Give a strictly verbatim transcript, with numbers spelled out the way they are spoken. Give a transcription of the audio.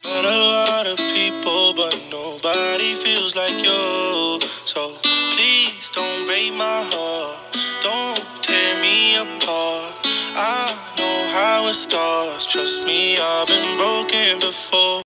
Got a lot of people, but nobody feels like you. So please don't break my heart. Don't tear me apart. I know how it starts. Trust me, I've been broken before.